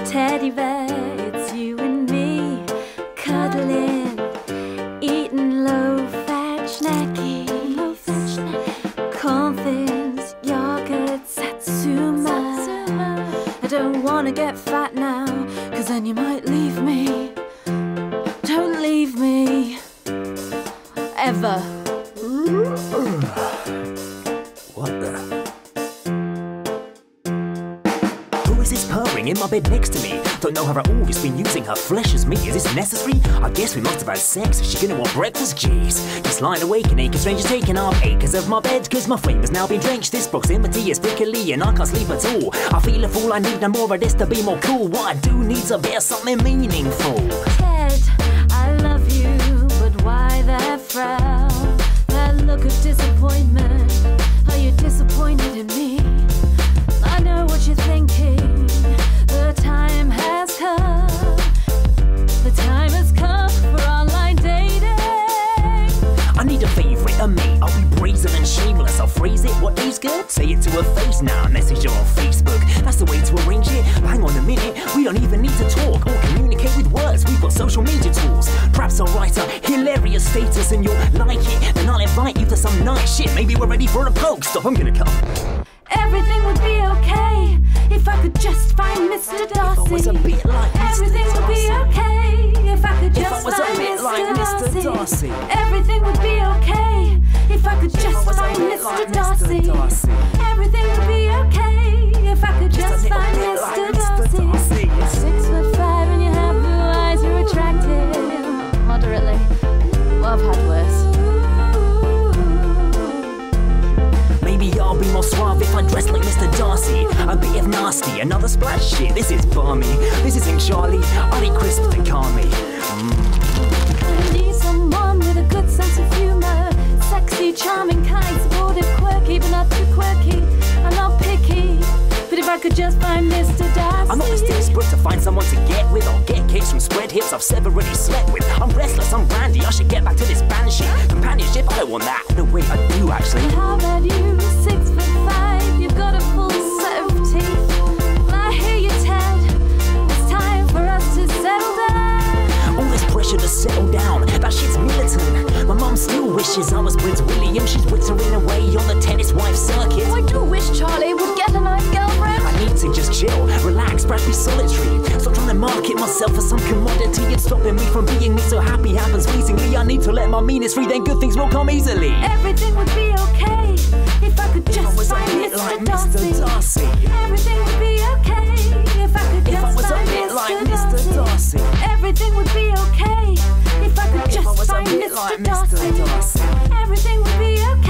teddy bear, it's you and me, cuddling, eating low-fat snacky, cornflakes, yogurt, satsuma. I don't wanna get fat now, cause then you might leave me. Don't leave me, ever. What the? Who is this purring in my bed next to me? Don't know her at all, just been using her flesh as me. Is this necessary? I guess we must have had sex. Is she gonna want breakfast? Jeez. Just lying awake and aching, strangers taking up acres of my bed, cause my flame has now been drenched. This proximity is prickly and I can't sleep at all. I feel a fool, I need no more of this to be more cool. What I do needs a bit of something meaningful. Ted, I love you, but why that frown? That look of disappointment. Are you disappointed in me? I know what you're thinking. The time has come. The time has come for online dating. I need a favourite, a mate. I'll be brazen and shameless. I'll phrase it. What is good? Say it to her face now. Message her on Facebook. That's the way to arrange it. Hang on a minute. We don't even need to talk or communicate with words. We've got social media tools. Perhaps I'll write a hilarious status and you'll like it. Then I'll invite you to some nice shit. Maybe we're ready for a poke. Stop, I'm gonna come. Everything would be okay if I could just find Mr. Darcy. If I was a bit like Mr. Everything would be okay if I could just find Mr. Darcy. Everything would be okay if I could just find Mr. Darcy. Everything would be okay if I could just find Mr. Darcy. 6'5" and you have blue eyes, you're attractive. Moderately. Well, I've had worse. Maybe I'll be more suave if I dress like Mr. Darcy. A bit of nasty, another splash shit. This is balmy. This isn't Charlie. I need crisp to calm me. I need someone with a good sense of humour. Sexy, charming, kind, supportive, quirky, but not too quirky. I'm not picky, but if I could just find Mr. Darcy. I'm not as desperate to find someone to get with or get kicks from spread hips I've severally slept with. I'm restless, I'm randy, I should get back to this band shit. Companionship, I don't want that. No, wait, I do actually. How about you, 6'5", you've got a full set of teeth. I hear you, Ted, it's time for us to settle down. All this pressure to settle down, that shit's militant. My mum still wishes I was Prince William. She's wittering away on the tennis wife circuit. Oh, I do wish Charlie would get a nice girlfriend. I need to just chill, relax, perhaps be solitary. Stop trying to market myself as some commodity. It's stopping me from being me, so happy happens fleetingly. I need to let my meanness free, then good things will come easily. Everything would be okay if I could just find Mr. Darcy. Everything would be okay if I could just find Mr. Darcy. Everything would be okay if I could just find Mr. Darcy. Everything would be okay.